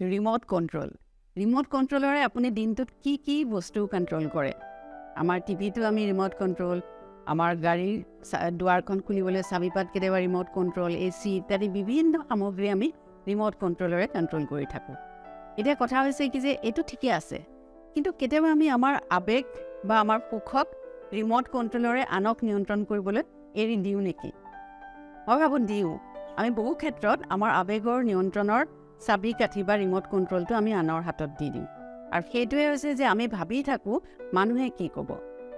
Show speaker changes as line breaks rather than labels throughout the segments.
Remote কণ্ট্ৰলৰে আপুনি দিনটোত কি বস্তু কণ্ট্ৰল কৰে আমাৰ টিভিটো আমি ৰিম'ট কণ্ট্ৰল আমাৰ গাড়ীৰ দুৱাৰখন খুলিবলৈ চাবিপাত কেতিয়াবা ৰিম'ট কণ্ট্ৰল এচি ইত্যাদি বিভিন্ন সামগ্ৰী আমি ৰিম'ট কণ্ট্ৰলৰে কণ্ট্ৰল কৰি থাকোঁ এতিয়া কথা হৈছে কি যে এইটো ঠিকে আছে কিন্তু কেতিয়াবা আমি আমাৰ আবেগ বা আমাৰ সুখক ৰিম'ট কণ্ট্ৰলৰে আনক নিয়ন্ত্ৰণ কৰিবলৈ এৰি দিওঁ নেকি মই ভাবোঁ দিওঁ আমি বহু ক্ষেত্ৰত আমাৰ আবেগৰ নিয়ন্ত্ৰণৰ চাবি কাঠি বা ৰিম'ট কণ্ট্ৰলটো আমি আনৰ হাতত দি দিওঁ আৰু সেইটোৱে হৈছে যে আমি ভাবি থাকোঁ মানুহে কি ক'ব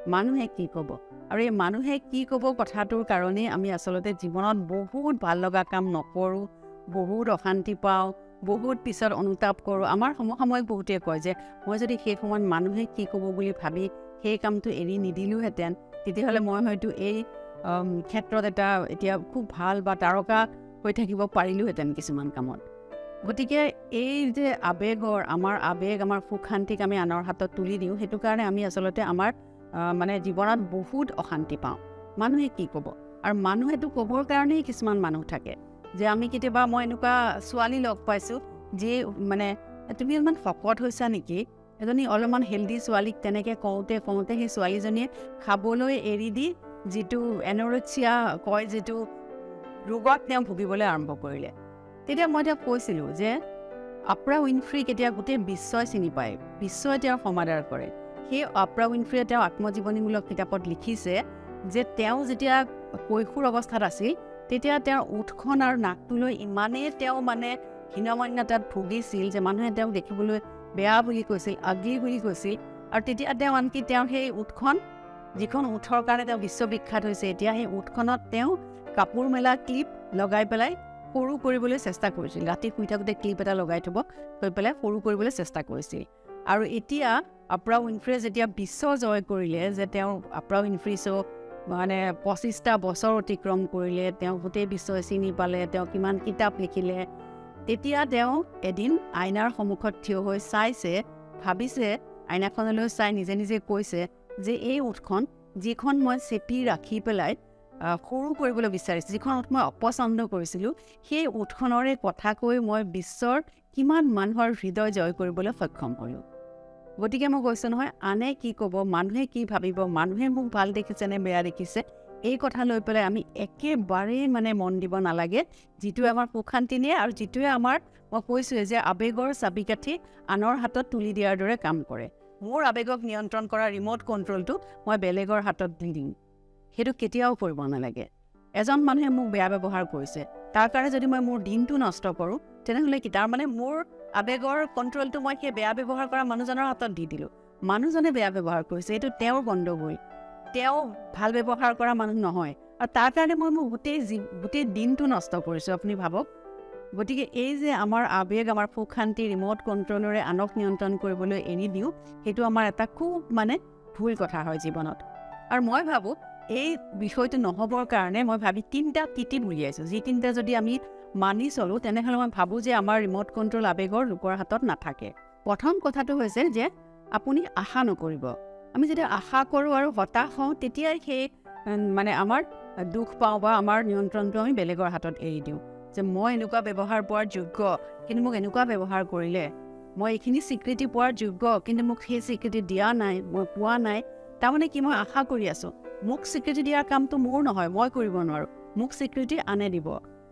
আৰু এই মানুহে কি ক'ব কথাটোৰ কাৰণেই আমি আচলতে জীৱনত বহুত ভাল লগা কাম নকৰোঁ বহুত অশান্তি পাওঁ বহুত পিছত অনুতাপ কৰোঁ আমাৰ সমসাময়িক বহুতে কয় যে মই যদি সেই সময়ত মানুহে কি ক'ব বুলি ভাবি সেই কামটো এৰি নিদিলোহেঁতেন তেতিয়াহ'লে মই হয়তো এই ক্ষেত্ৰত এতিয়া খুব ভাল বা তাৰকা হৈ থাকিব পাৰিলোহেঁতেন কিছুমান কামত গতিকে এই যে আমাৰ আবেগ আমাৰ সুখ শান্তিক আমি আনৰ হাতত তুলি দিওঁ সেইটো কাৰণে আমি আচলতে আমাৰ মানে জীৱনত বহুত অশান্তি পাওঁ মানুহে কি ক'ব আৰু মানুহেতো ক'বৰ কাৰণেই কিছুমান মানুহ থাকে যে আমি কেতিয়াবা মই এনেকুৱা ছোৱালী লগ পাইছোঁ যে মানে তুমি অলপমান শকত হৈছা নেকি এজনী অলপমান হেল্ডি ছোৱালীক তেনেকৈ কওঁতে সেই ছোৱালীজনীয়ে খাবলৈ এৰি দি যিটো এনৰেক্সিয়া কয় যিটো ৰোগত তেওঁ ভুগিবলৈ আৰম্ভ কৰিলে তেতিয়া মই তেওঁক কৈছিলোঁ যে অপ্ৰা উইনফ্ৰী কেতিয়া গোটেই বিশ্বই চিনি পায় বিশ্বই তেওঁৰ সমাদৰ কৰে সেই অপ্ৰা উইনফ্ৰীয়ে তেওঁ আত্মজীৱনীমূলক কিতাপত লিখিছে যে তেওঁ যেতিয়া কৈশোৰ অৱস্থাত আছিল তেতিয়া তেওঁৰ ওঠখন আৰু নাকটোলৈ ইমানেই তেওঁ মানে হীনমন্যতাত ভুগিছিল যে মানুহে তেওঁক দেখিবলৈ বেয়া বুলি কৈছিল আগলি বুলি কৈছিল আৰু তেতিয়া তেওঁ আনকি তেওঁৰ সেই ওঠখন যিখন ওঠৰ কাৰণে তেওঁ বিশ্ববিখ্যাত হৈছে এতিয়া সেই ওঠখনত তেওঁ কাপোৰ মেলা ক্লিপ লগাই পেলাই সৰু কৰিবলৈ চেষ্টা কৰিছিল ৰাতি শুই থাকোঁতে ক্লিপ এটা লগাই থৈ পেলাই সৰু কৰিবলৈ চেষ্টা কৰিছিল আৰু এতিয়া অপ্ৰা উইনফ্ৰীয়ে যেতিয়া বিশ্ব জয় কৰিলে যে তেওঁ অপ্ৰা উইনফ্ৰী মানে 25টা বছৰ অতিক্ৰম কৰিলে তেওঁ গোটেই বিশ্বই চিনি পালে তেওঁ কিমান কিতাপ লিখিলে তেতিয়া তেওঁ এদিন আইনাৰ সন্মুখত থিয় হৈ চাইছে ভাবিছে আইনাখনলৈ চাই নিজে কৈছে যে এই ওঠখন যিখন মই চেপি ৰাখি পেলাই সৰু কৰিবলৈ বিচাৰিছোঁ যিখন ওঠ মই অপচন্দ কৰিছিলোঁ সেই ওঠখনৰে কথা কৈ মই বিশ্বৰ কিমান মানুহৰ হৃদয় জয় কৰিবলৈ সক্ষম হ'লোঁ গতিকে মই কৈছোঁ নহয় আনে কি ক'ব মানুহে কি ভাবিব মানুহে মোক ভাল দেখিছে নে বেয়া দেখিছে এই কথা লৈ পেলাই আমি একেবাৰেই মানে মন দিব নালাগে যিটোৱে আমাৰ সুখ শান্তি নিয়ে আৰু যিটোৱে আমাৰ মই কৈছোঁৱে যে আবেগৰ চাবিকাঠি আনৰ হাতত তুলি দিয়াৰ দৰে কাম কৰে মোৰ আবেগক নিয়ন্ত্ৰণ কৰা ৰিম'ট কণ্ট্ৰলটো মই বেলেগৰ হাতত দি দিম সেইটো কেতিয়াও কৰিব নালাগে এজন মানুহে মোক বেয়া ব্যৱহাৰ কৰিছে তাৰ কাৰণে যদি মই মোৰ দিনটো নষ্ট কৰোঁ তেনেহ'লে কি তাৰমানে মোৰ আবেগৰ কণ্ট্ৰলটো মই সেই বেয়া ব্যৱহাৰ কৰা মানুহজনৰ হাতত দি দিলোঁ মানুহজনে বেয়া ব্যৱহাৰ কৰিছে এইটো তেওঁৰ গণ্ডগোল তেওঁ ভাল ব্যৱহাৰ কৰা মানুহ নহয় আৰু তাৰ কাৰণে মই মোৰ গোটেই দিনটো নষ্ট কৰিছোঁ আপুনি ভাবক গতিকে এই যে আমাৰ আবেগ আমাৰ সুখ শান্তি ৰিম'ট কণ্ট্ৰলৰে আনক নিয়ন্ত্ৰণ কৰিবলৈ এৰি দিওঁ সেইটো আমাৰ এটা খুব মানে ভুল কথা হয় জীৱনত আৰু মই ভাবোঁ এই বিষয়টো নহ'বৰ কাৰণে মই ভাবি 3টা টিপ উলিয়াইছোঁ যি 3টা যদি আমি মানি চলোঁ তেনেহ'লে মই ভাবোঁ যে আমাৰ ৰিম'ট কণ্ট্ৰল আবেগৰ লোকৰ হাতত নাথাকে প্ৰথম কথাটো হৈছে যে আপুনি আশা নকৰিব আমি যেতিয়া আশা কৰোঁ আৰু হতাশ হওঁ তেতিয়াই সেই মানে আমাৰ দুখ পাওঁ বা আমাৰ নিয়ন্ত্ৰণটো আমি বেলেগৰ হাতত এৰি দিওঁ যে মই এনেকুৱা ব্যৱহাৰ পোৱাৰ যোগ্য কিন্তু মোক এনেকুৱা ব্যৱহাৰ কৰিলে মই এইখিনি স্বীকৃতি পোৱাৰ যোগ্য কিন্তু মোক সেই স্বীকৃতি দিয়া নাই মই পোৱা নাই তাৰমানে কি মই আশা কৰি আছোঁ মোক স্বীকৃতি দিয়াৰ কামটো মোৰ নহয় মই কৰিব নোৱাৰোঁ মোক স্বীকৃতি আনে দিব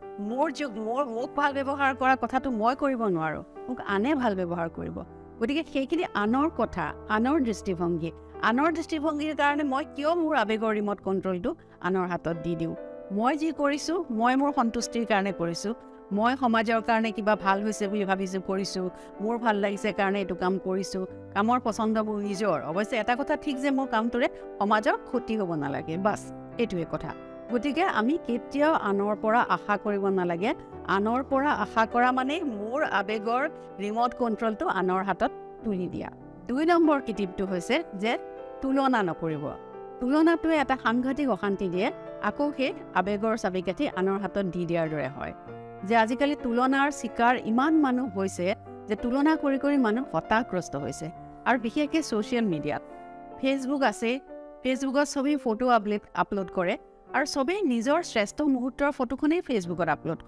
মোক ভাল ব্যৱহাৰ কৰা কথাটো মই কৰিব নোৱাৰোঁ মোক আনে ভাল ব্যৱহাৰ কৰিব গতিকে সেইখিনি আনৰ কথা আনৰ দৃষ্টিভংগীৰ কাৰণে মই কিয় মোৰ আবেগৰ ৰিম'ট কণ্ট্ৰলটো আনৰ হাতত দি দিওঁ মই যি কৰিছোঁ মই মোৰ সন্তুষ্টিৰ কাৰণে কৰিছোঁ মই সমাজৰ কাৰণে কিবা ভাল হৈছে বুলি ভাবিছোঁ কৰিছোঁ মোৰ ভাল লাগিছে কাৰণে এইটো কাম কৰিছোঁ কামৰ পচন্দবোৰ নিজৰ অৱশ্যে এটা কথা ঠিক যে মোৰ কামটোৰে সমাজৰ ক্ষতি হ'ব নালাগে বাছ এইটোৱে কথা গতিকে আমি কেতিয়াও আনৰ পৰা আশা কৰিব নালাগে আনৰ পৰা আশা কৰা মানে মোৰ আবেগৰ ৰিম'ট কণ্ট্ৰলটো আনৰ হাতত তুলি দিয়া 2 নম্বৰ টিপটো হৈছে যে তুলনা নকৰিব তুলনাটোৱে এটা সাংঘাতিক অশান্তি দিয়ে আকৌ সেই আবেগৰ চাবিকাঠি আনৰ হাতত দি দিয়াৰ দৰে হয় যে আজিকালি তুলনাৰ চিকাৰ ইমান মানুহ হৈছে যে তুলনা কৰি মানুহ হতাশগ্ৰস্ত হৈছে আৰু বিশেষকৈ ছ'চিয়েল মিডিয়াত ফেচবুক আছে ফেচবুকত সবেই ফটো আপলোড কৰে আৰু সবেই নিজৰ শ্ৰেষ্ঠ মুহূৰ্তৰ ফটোখনেই ফেচবুকত আপলোড কৰে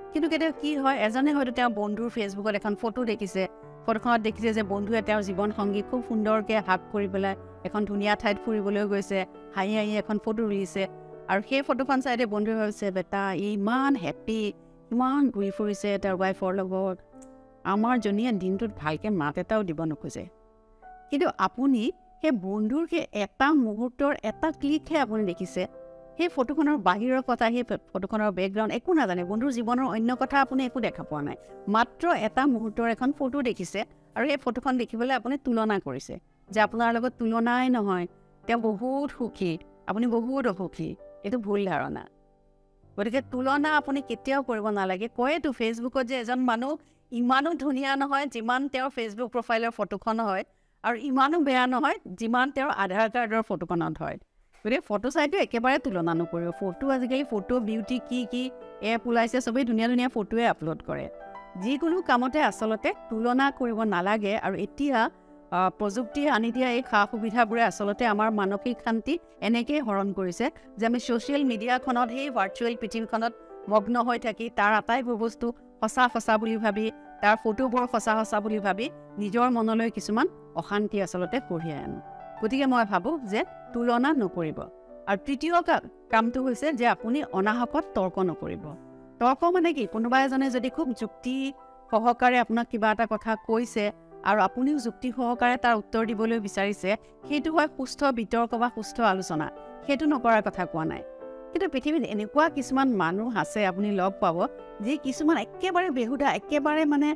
কিন্তু কেতিয়াবা কি হয় এজনে হয়তো তেওঁৰ বন্ধুৰ ফেচবুকত এখন ফটো দেখিছে, ফটোখনত দেখিছে যে বন্ধুৱে তেওঁৰ জীৱন সংগী খুব সুন্দৰকৈ হাক কৰি পেলাই এখন ধুনীয়া ঠাইত ফুৰিবলৈ গৈছে, হাঁহি হাঁহি এখন ফটো তুলিছে, আৰু সেই ফটোখন চাইতে বন্ধুৱে ভাবিছে বেটা ইমান হেপ্পী, ইমান ঘূৰি ফুৰিছে তেওঁৰ ৱাইফৰ লগত, আমাৰ জনীয়ে দিনটোত ভালকৈ মাত এটাও দিব নোখোজে। কিন্তু আপুনি সেই বন্ধুৰ সেই এটা মুহূৰ্তৰ এটা ক্লিকহে আপুনি দেখিছে, সেই ফটোখনৰ বাহিৰৰ কথা, সেই ফটোখনৰ বেকগ্ৰাউণ্ড একো নাজানে, বন্ধুৰ জীৱনৰ অন্য কথা আপুনি একো দেখা পোৱা নাই, মাত্ৰ এটা মুহূৰ্তৰ এখন ফটো দেখিছে, আৰু সেই ফটোখন দেখিবলৈ আপুনি তুলনা কৰিছে যে আপোনাৰ লগত তুলনাই নহয়, তেওঁ বহুত সুখী, আপুনি বহুত অসুখী। এইটো ভুল ধাৰণা। গতিকে তুলনা আপুনি কেতিয়াও কৰিব নালাগে। কয়েতো ফেচবুকত যে এজন মানুহ ইমানো ধুনীয়া নহয় যিমান তেওঁৰ ফেচবুক প্ৰফাইলৰ ফটোখন হয়, আৰু ইমানো বেয়া নহয় যিমান তেওঁৰ আধাৰ কাৰ্ডৰ ফটোখনত হয়। গতিকে ফটো চাইটো একেবাৰে তুলনা নকৰিব। ফটো আজিকালি ফটো বিউটি কি কি এপ ওলাইছে, চবেই ধুনীয়া ধুনীয়া ফটোৱে আপলোড কৰে। যিকোনো কামতে আচলতে তুলনা কৰিব নালাগে। আৰু এতিয়া প্ৰযুক্তি আনি দিয়া এই সা সুবিধাবোৰে আচলতে আমাৰ মানসিক শান্তি এনেকৈ হৰণ কৰিছে যে আমি ছ'চিয়েল মিডিয়াখনত, সেই ভাৰ্চুৱেল পৃথিৱীখনত মগ্ন হৈ থাকি তাৰ আটাইবোৰ বস্তু সঁচা সঁচা বুলি ভাবি, তাৰ ফটোবোৰ সঁচা সঁচা বুলি ভাবি নিজৰ মনলৈ কিছুমান অশান্তি আচলতে কঢ়িয়াই আনো। গতিকে মই ভাবোঁ যে তুলনা নকৰিব। আৰু তৃতীয় কামটো হৈছে যে আপুনি অনাহকত তৰ্ক নকৰিব। তৰ্ক মানে কি, কোনোবা এজনে যদি খুব যুক্তি সহকাৰে আপোনাক কিবা এটা কথা কৈছে আৰু আপুনিও যুক্তি সহকাৰে তাৰ উত্তৰ দিবলৈ বিচাৰিছে, সেইটো হয় সুস্থ বিতৰ্ক বা সুস্থ আলোচনা, সেইটো নকৰাৰ কথা কোৱা নাই। কিন্তু পৃথিৱীত এনেকুৱা কিছুমান মানুহ আছে আপুনি লগ পাব যি কিছুমান একেবাৰে বেহুদা, একেবাৰে মানে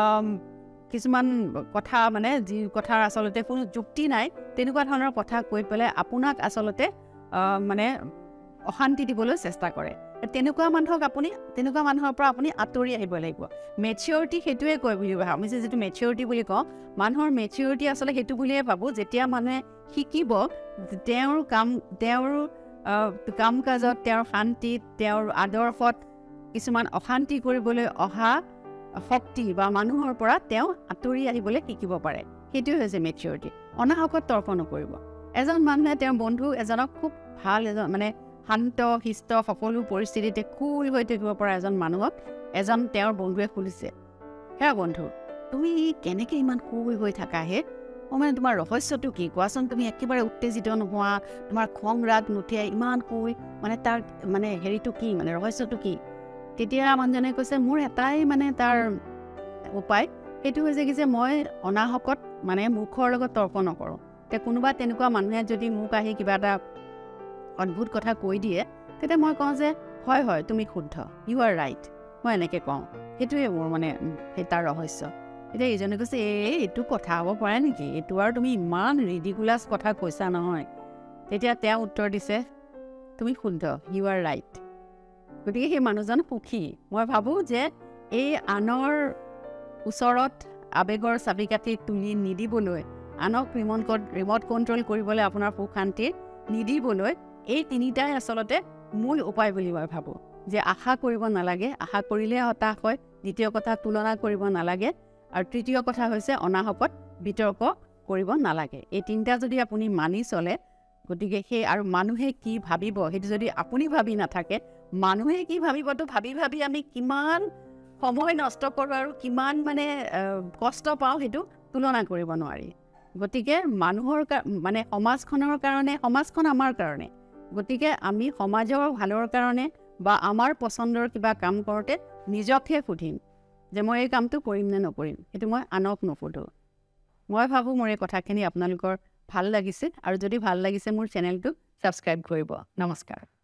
কিছুমান কথা মানে যি কথাৰ আচলতে কোনো যুক্তি নাই, তেনেকুৱা ধৰণৰ কথা কৈ পেলাই আপোনাক আচলতে মানে অশান্তি দিবলৈ চেষ্টা কৰে। তেনেকুৱা মানুহৰ পৰা আপুনি আঁতৰি আহিব লাগিব। মেচিয়ৰিটি সেইটোৱে কয় বুলি ভাবোঁ। আমি যিটো মেচিয়ৰিটি বুলি কওঁ, মানুহৰ মেচিয়ৰিটি আচলতে সেইটো বুলিয়ে ভাবোঁ যেতিয়া মানুহে শিকিব তেওঁৰ কাম কাজত, তেওঁৰ শান্তিত, তেওঁৰ আদৰ্শত কিছুমান অশান্তি কৰিবলৈ অহা শক্তি বা মানুহৰ পৰা তেওঁ আঁতৰি আহিবলৈ শিকিব পাৰে। সেইটোৱে হৈছে মেচিয়ৰিটি। অনাহকত তৰ্ক নকৰিব। এজন মানুহে তেওঁৰ বন্ধু এজনক খুব ভাল, মানে শান্ত শিষ্ট সকলো পৰিস্থিতিতে কুল হৈ থাকিব পৰা এজন মানুহক তেওঁৰ বন্ধুৱে সুধিছে, হে বন্ধু তুমি কেনেকৈ ইমান কুল হৈ থাকা হে? মানে তোমাৰ ৰহস্যটো কি কোৱাচোন? তুমি একেবাৰে উত্তেজিত নোহোৱা, তোমাৰ খং ৰাগ নুঠে, ইমান কুল, মানে তাৰ মানে হেৰিটো কি, মানে ৰহস্যটো কি? তেতিয়া মানুহজনে কৈছে মোৰ এটাই মানে তাৰ উপায়, সেইটো হৈছে কি যে মই অনাহকত মানে মুখৰ লগত তৰ্ক নকৰোঁ। কোনোবা তেনেকুৱা মানুহে যদি মোক আহি কিবা এটা অদ্ভুত কথা কৈ দিয়ে, তেতিয়া মই কওঁ যে হয় হয় তুমি শুদ্ধ, ইউ আৰ ৰাইট, মই এনেকৈ কওঁ। সেইটোৱে মোৰ মানে তাৰ ৰহস্য। এতিয়া ইজনে কৈছে এইটো কথা হ'ব পাৰে নেকি, এইটো আৰু তুমি ইমান ৰিডিকুলাছ কথা কৈছা নহয়। তেতিয়া তেওঁ উত্তৰ দিছে তুমি শুদ্ধ, ইউ আৰ ৰাইট। গতিকে সেই মানুহজন সুখী। মই ভাবোঁ যে এই আনৰ ওচৰত আৱেগৰ চাবিকাঠি তুলি নিদিবলৈ, আনক ৰিমট কণ্ট্ৰল কৰিবলৈ, আপোনাৰ সুখ শান্তি নিদিবলৈ, এই তিনিটাই আচলতে মূল উপায় বুলি মই ভাবোঁ। যে আশা কৰিব নালাগে, আশা কৰিলে হতাশ হয়। দ্বিতীয় কথা, তুলনা কৰিব নালাগে। আৰু তৃতীয় কথা হৈছে অনাহকত বিতৰ্ক কৰিব নালাগে। এই তিনিটা যদি আপুনি মানি চলে, গতিকে আৰু মানুহে কি ভাবিব সেইটো যদি আপুনি ভাবি নাথাকে, মানুহে কি ভাবিবতো ভাবি ভাবি আমি কিমান সময় নষ্ট কৰোঁ আৰু কিমান মানে কষ্ট পাওঁ, সেইটো তুলনা কৰিব নোৱাৰি। গতিকে মানুহৰ মানে সমাজখনৰ কাৰণে, সমাজখন আমাৰ কাৰণে, গতিকে আমি সমাজৰ ভালৰ কাৰণে বা আমাৰ পচন্দৰ কিবা কাম কৰোঁতে নিজকহে সুধিম যে মই এই কামটো কৰিম নে নকৰিম, সেইটো মই আনক নুসুধোঁ। মই ভাবোঁ মোৰ এই কথাখিনি আপোনালোকৰ ভাল লাগিছে, আৰু যদি ভাল লাগিছে মোৰ চেনেলটো ছাবস্ক্ৰাইব কৰিব। নমস্কাৰ।